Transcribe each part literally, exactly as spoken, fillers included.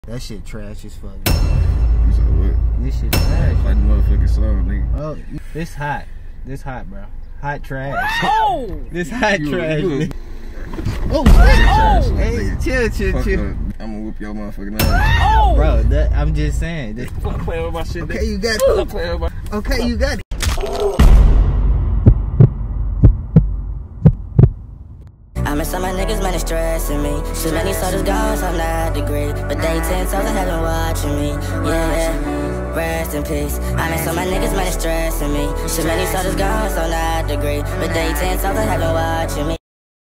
That shit trash as fuck. You said what? This shit trash. Like the motherfucking song, nigga. Oh, this hot. This hot, bro. Hot trash. Oh! This hot you, trash. You, oh, oh! Hey, chill, chill, Fuck chill. Up. I'm gonna whoop your motherfucking ass. Oh! Bro, that, I'm just saying. This, Fuck playing with my shit. Okay, you got it. Fuck playing with my... Okay, you got it. I miss some of my niggas, man, it's stressing me. Too many sodas gone, so I'm not the great. But they ten toes ahead and watching me. Yeah, rest in peace. I miss some of my niggas, man, it's stressing me. Too many sodas gone, so I'm not the great. But they ten toes ahead and watching me.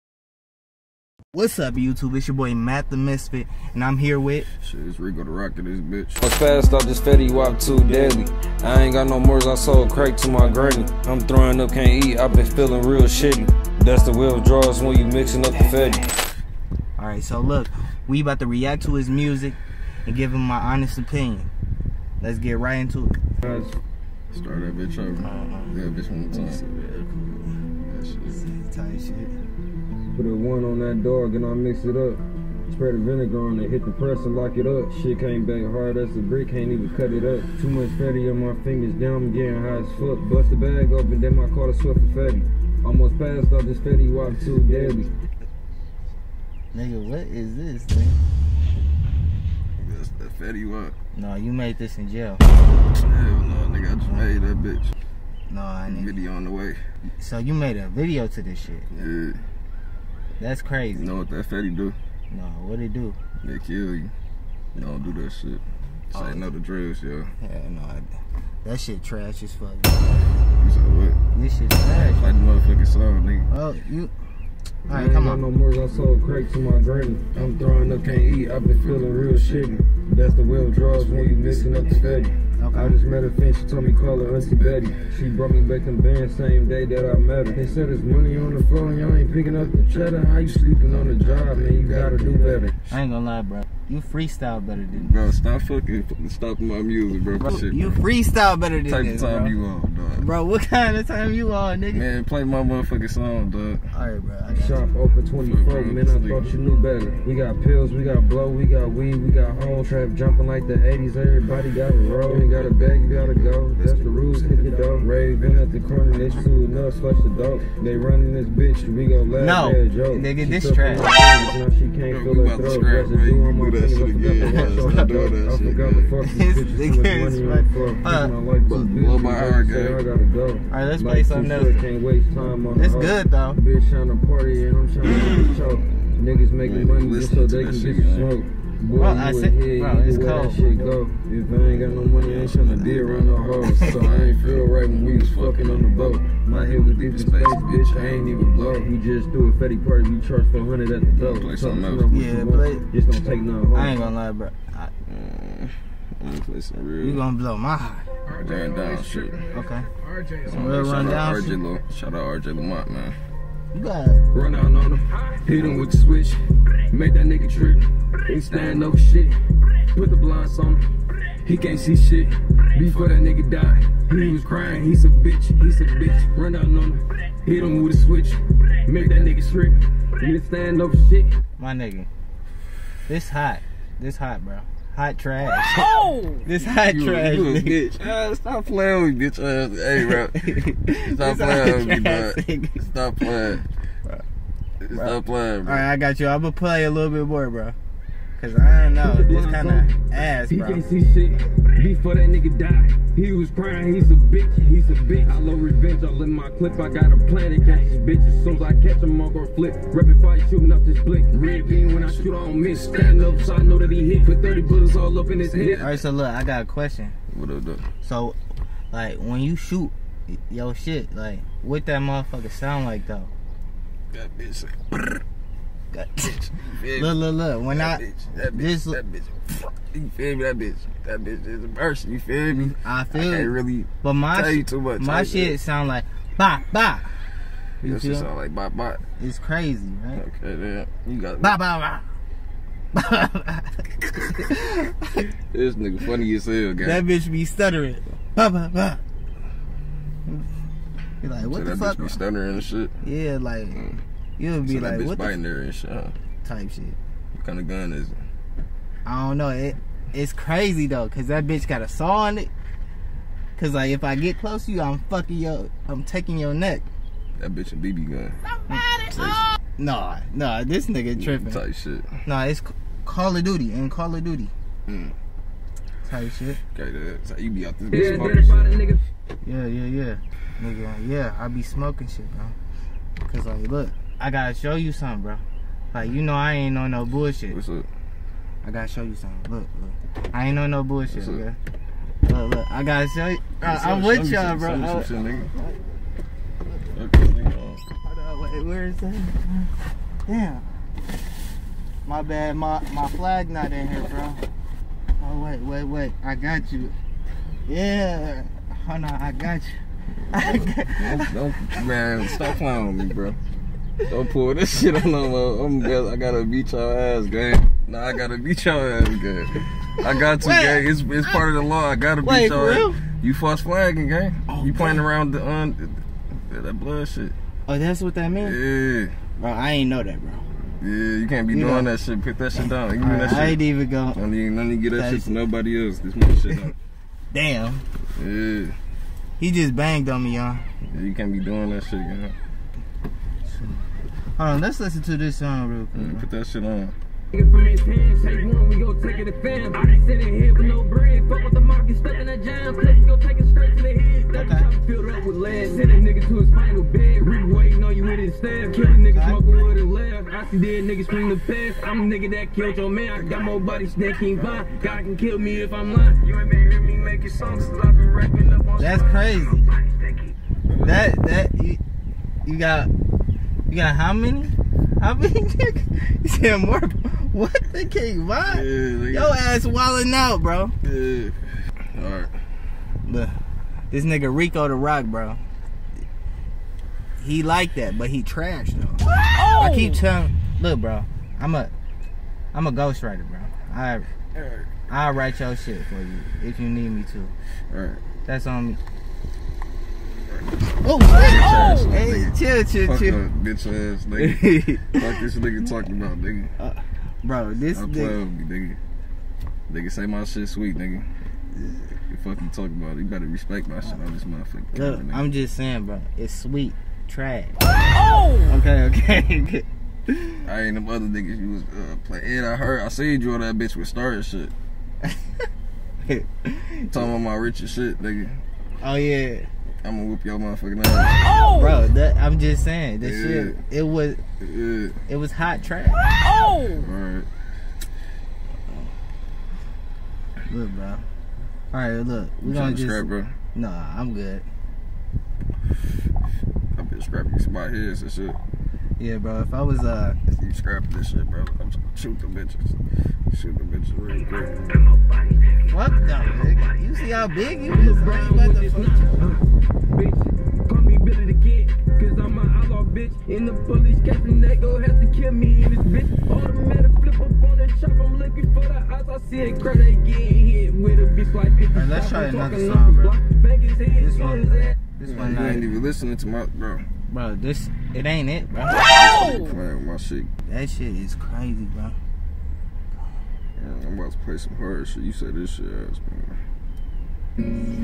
What's up, YouTube? It's your boy Matt the Misfit, and I'm here with shit. It's Rico the Rocket, this bitch. I was fast off this Fetty Wap too deadly. I ain't got no more, I sold crack to my granny. I'm throwing up, can't eat, I've been feeling real shitty. That's the wheel draws when you mixing up the Fetty. Alright, so look, we about to react to his music and give him my honest opinion. Let's get right into it. Start that bitch over. Uh-huh. Yeah, bitch one more time. That shit. Tight shit. Put a one on that dog and I mix it up. Spread the vinegar on it, hit the press and lock it up. Shit came back hard as a brick, can't even cut it up. Too much fatty on my fingers, down, I'm getting high as fuck. Bust the bag open, then I caught a swift of fatty. Almost passed off this Fetty Wap too deadly. Nigga, what is this, nigga? That's that Fetty Wap. No, you made this in jail. Hell no, nigga, I just made that bitch. No, I didn't. Video on the way. So you made a video to this shit? Yeah. That's crazy. You know what that Fetty do? No, what it do? They kill you. You don't do that shit. Say oh. No to drugs, yo. Yeah, no, I, that shit trash as fuck. You said what? This shit trash. Like the motherfucking song, nigga. Oh, you... Alright, come on. No more, I sold crack to my granny. I'm throwing up, can't eat, I've been feeling real shitty. That's the wheel draws when you mixing up the Fetty. Okay. I just met her friend, she told me call her Auntie Betty. She brought me back in band same day that I met her. They said there's money on the floor and y'all ain't picking up the cheddar. How you sleeping on the job, man? You gotta do better. I ain't gonna lie, bro. You freestyle better than me. Bro, stop fucking stopping my music, bro. Bro, shit, you bro. freestyle better than Type this, of time bro. you on, dog. Bro, what kind of time you on, nigga? Man, play my motherfucking song, dog. Alright, bro. I got Shop you. Open twenty-four, man, I thought you knew better. We got pills, we got blow, we got weed, we got whole trap jumping like the eighties. Everybody got a roll. You got a bag, you gotta go. That's the rules, hit the dope. Raving at the corner, they shooting us, flush the dope. They running this bitch, we go laugh no. at joke. Nigga, this trash. Now she can't feel her throat. Residue on my fingers, I forgot the I forgot the fuck these bitches, too much money on the floor. I like two bitches, I gotta go. Alright, let's play something else. Can't waste time on it's good, though. Bitch trying to party and I'm trying to choke. Niggas making money just so they can get you smoke. Boy, bro, I said, bro, it's cold. Shit go. If I ain't got no money, I ain't tryna be around no hoes. So I ain't feel right when we was fucking on the boat. My head was deep in space, bitch, I ain't even blow. We just do a Fetty party, we charge four hundred at the door. Play something else. Yeah, play. Just don't take none home. I ain't gonna lie, bro. I, mm, I'm gonna play some real. You gonna blow my heart. Run down shit. Okay. Some some real run down R J shit. Lo, shout out R J Lamont, man. You got run out on him, hit him with the switch, make that nigga trip. Ain't stand no shit, put the blinds on him, he can't see shit. Before that nigga died, he was crying, he's a bitch, he's a bitch. Run out on him, hit him with a switch, make that nigga trip. He didn't stand no shit. my nigga. This hot, this hot, bro. Hot trash. Oh! This hot you, trash, you a nigga. bitch. Uh, stop playing with me, bitch. Uh, hey, bro. Stop playing with me, bro. Stop playing. Bro. Stop playing, bro. Alright, I got you. I'm gonna play a little bit more, bro. Cause I don't know, this kind of ass, bro. He can't see shit. Before that nigga died, he was crying. He's a bitch. He's a bitch. I love revenge. All in my clip. I got a plan to catch this bitch. As soon as I catch him, I'll go flip. Rapid fire shooting up this blick. Red beam when I shoot, I don't miss. Stand up so I know that he hit. Put thirty bullets all up in his head. Alright, so look, I got a question. What up, though? So, like, when you shoot your shit, like, what that motherfucker sound like, though? That bitch say, Got, look, look, look. When that I bitch, that bitch, this, that bitch, you feel me? That bitch, that bitch is a person. You feel me? I feel. I can't really but my tell you too much. My shit that. sound like ba ba. You Your feel? shit sound like bop bop. It's crazy, right? Okay, then you got ba ba ba. This nigga funny as hell, guy. That bitch be stuttering. Ba ba ba. You're like, what so the that fuck? Bitch be stuttering and shit. Yeah, like. Mm. You'll be so like, that bitch what biting the there and shit, huh? type shit. What kind of gun is it? I don't know. It it's crazy though, cause that bitch got a saw on it. Cause like if I get close to you, I'm fucking your, I'm taking your neck. That bitch a B B gun. Oh. Nah, nah, this nigga tripping. Type shit. Nah, it's Call of Duty and Call of Duty. Mm. Type shit. Okay, that's how you be out this bitch smoking shit. Yeah, yeah, yeah. Nigga, yeah, I be smoking shit, bro. Cause like, look, I gotta show you something, bro. Like, you know I ain't on no bullshit. What's up? I gotta show you something. Look, look. I ain't on no bullshit, okay? Look, look, I gotta show you. Uh, I'm with y'all, bro. Hold on, wait, where is that? Damn. My bad, my, my flag not in here, bro. Oh, wait, wait, wait. I got you. Yeah. Hold on, I got you. I got don't, don't, man, stop playing with me, bro. Don't pull this shit on no more. I'm, I gotta beat your ass, gang. Nah, I gotta beat your ass, gang. I got to, wait, gang. It's, it's part of the law. I gotta beat wait, your ass. You false flagging, gang. Oh, you playing around the um, that blood shit. Oh, that's what that means? Yeah. Bro, I ain't know that, bro. Yeah, you can't be you doing know. that shit. Put that shit down. Give me right, that shit. I ain't even go. Don't even, don't even get that, that shit to nobody else. This my shit down. Damn. Yeah. He just banged on me, y'all. Yeah, you can't be doing that shit, you know. Hold on, let's listen to this song real quick. Yeah, put that shit on. From his hands, take one, we go take it to fam. I ain't sitting here with no bread. Fuck with the market, stuck in that jam. Click, go take it straight to the head. That okay. Filled up with lead. Send a nigga to his final bed. We waiting on you with his staff. Kill a nigga okay. smoking with his left. I see dead niggas scream the past. I'm a nigga that killed your man. I got more bodies than King Von. God can kill me if I'm lying. You ain't been hear me making songs since I've been rapping up on. That's crazy. That, that, you, you got, you got how many? How many niggas? You said more. What the King Von? Yeah, your ass wildin' out, bro. Yeah. Alright. Look, this nigga Rico the Rock, bro. He like that, but he trash though. Oh! I keep telling, look, bro. I'm a, I'm a ghostwriter, bro. I, I'll write your shit for you if you need me to. Alright. That's on me. Oh, oh, hey, chill, chill, Fuck chill. Up, bitch ass nigga. Fuck this nigga talking about, nigga. Uh, bro, this I'll play with me, nigga. Nigga, say my shit sweet, nigga. The fuck you talking about? You better respect my shit on this motherfucker. Look, nigga. I'm just saying, bro. It's sweet trash. Oh! Okay, okay. I ain't them other niggas you was uh, playing. And I heard, I seen you on that bitch with Star and shit. Talking about my richest shit, nigga. Oh, yeah. I'm gonna whoop your motherfucking ass. Oh! Bro, that, I'm just saying, this yeah. shit, it was, yeah. it was hot trash. Oh! Alright. Look, bro. Alright, look. We gonna just scrap, bro. Nah, I'm good. I've been scrapping some my heads and shit. Yeah, bro. If I was uh, you scrapping this shit, bro. I'm shoot the bitches. Shoot the bitches real quick. Fuck no, nigga. You see how big you is? I ain't about to bitch, call me Billy the Kid, cause I'm an outlaw bitch. In the police catching they go have to kill me in this bitch. Automatic flip up on the chop, I'm looking for the eyes. I see it crack, they get hit with a bitch like fifty. Alright, let's try another song, bro. This one, this one, I ain't even listening to my, bro. Bro, this, it ain't it, bro. Playing with my shit. That shit is crazy, bro. Yeah, I'm about to play some hard shit. You said this shit ass, man.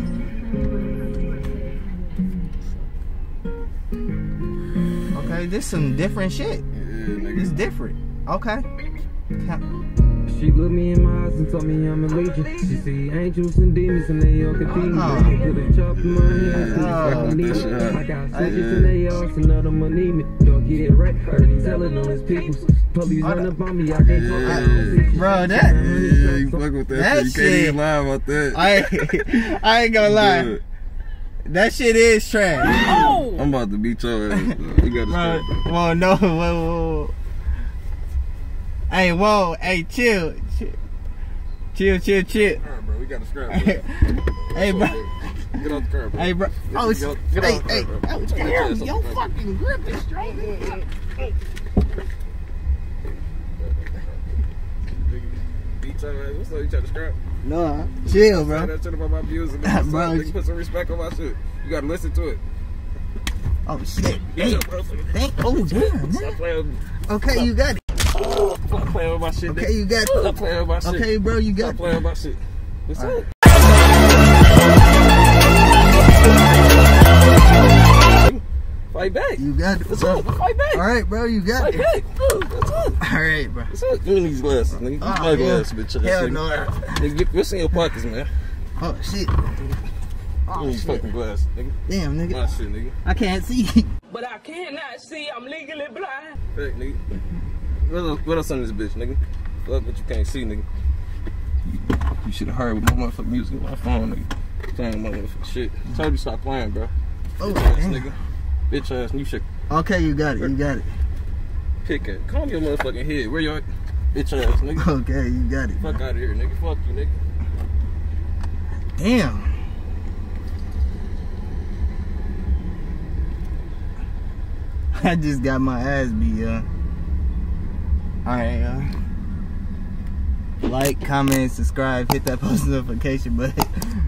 Okay, this some different shit. Yeah, nigga. It's different. Okay. She looked me in my eyes and told me I'm a legion. She see angels and demons and they all competing. Oh. Put a chop in my hands oh. and it's I got soldiers and they all and none of them need me. Don't get it right. Heard he telling on his people. Police oh, run up on me. I can't talk yeah. about bro, that. Yeah, you fuck with that, that shit. You can't even lie about that. I, I ain't gonna lie. Yeah. That shit is trash. Oh. I'm about to beat your ass. Bro. You gotta start, bro. Whoa, no, whoa, whoa. Hey, whoa, hey, chill, chill, chill, chill, chill. Alright, bro, we gotta scrap, bro. Hey, bro. Get off the car, bro. Hey, bro. Oh, get off, get hey, off the car, hey, bro. Oh, damn, your fucking grip is straight. Beat your ass. What's up? You trying to scrap? No, chill, bro. Say that shit about my views and bro, nigga, put some respect on my shit. You gotta listen to it. Oh shit! Hey, thank. Oh damn, man. Okay, you got it. playing with my shit. Okay, nigga. you got Stop playing with my shit. Okay, bro, you got Stop playing with my shit. What's All up? Fight back. You got it. What's bro. up? Fight back. All right, bro, you got Fight it. back. What's up? All right, bro. What's up? Give me these glasses, nigga. These Oh, my hell- glasses, bitch. Hell nigga. no. Nigga, get- what's in your pockets, man? Oh shit. Give Oh me these shit. fucking glasses, nigga. Damn, My nigga. shit, nigga. I can't see. But I cannot see, I'm legally blind. Back, nigga. What else, what else on this bitch, nigga? Fuck what you can't see, nigga. You should have heard with my motherfucking music on my phone, nigga. Playing my motherfucking shit. I told you stop playing, bro. Oh, Bitch ass damn. nigga. Bitch ass, you should Okay, you got it. You got it. pick it. Calm your motherfucking head. Where your bitch ass, nigga? Okay, you got it. Fuck out of here, nigga. Fuck you, nigga. Damn. I just got my ass beat, y'all. Alright, y'all. Like, comment, subscribe, hit that post notification button.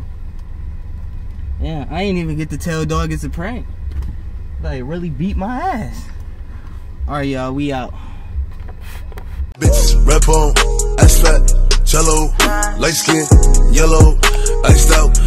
Yeah, I ain't even get to tell dog it's a prank. Like, really beat my ass. Alright, y'all, we out. Bitches, red bone, ass fat, jello, light skin, yellow, iced out.